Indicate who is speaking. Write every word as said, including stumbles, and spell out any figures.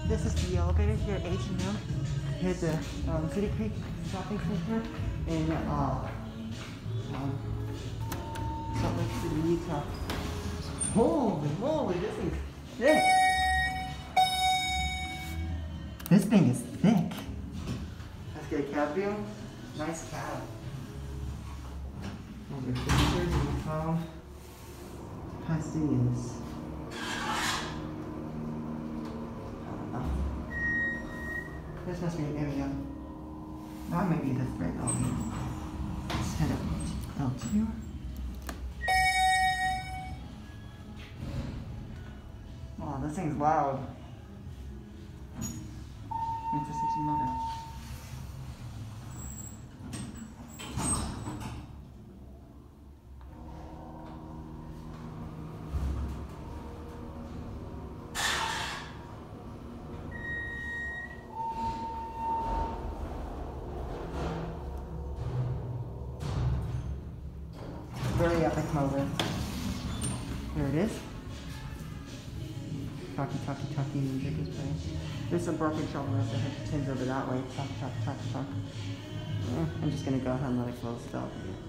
Speaker 1: This is the elevator here at H and M. Here's the um, City Creek Shopping Center in uh, um, Salt Lake City, Utah. Holy moly, this thing's thick. This thing is thick. Let's get a cab view. Nice cab. And your pictures and your phone. How to do this? This must be an area. That might be the thread elevator. Let's head up to L two. Wow, this thing's loud. Interesting motor. Very epic motor. Here it is. Talkie, talkie, talkie, music is playing. There's some broken shoulder rest that have pins over that way. Talk, talk, talk, talk. Yeah, I'm just gonna go ahead and let it close up.